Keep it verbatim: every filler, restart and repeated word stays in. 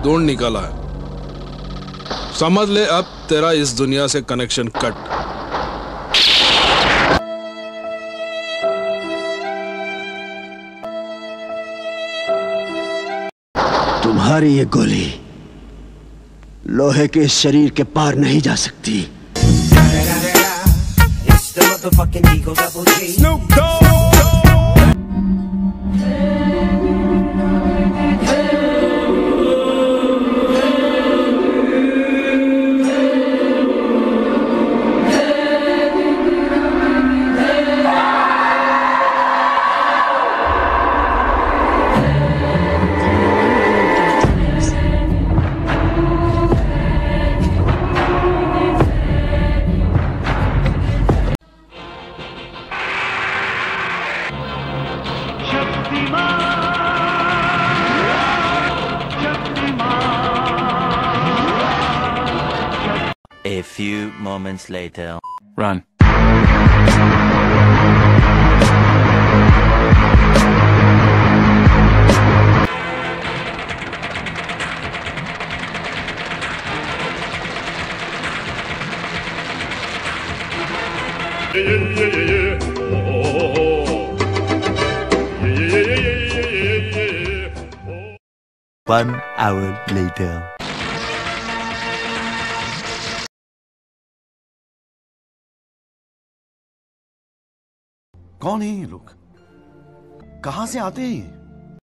ढूंढ निकाला है। समझ ले अब तेरा इस दुनिया से कनेक्शन कट। तुम्हारी ये गोली लोहे के शरीर के पार नहीं जा सकती। A few moments later. Run. One hour later. कौन है ये लोग? कहां से आते हैं ये?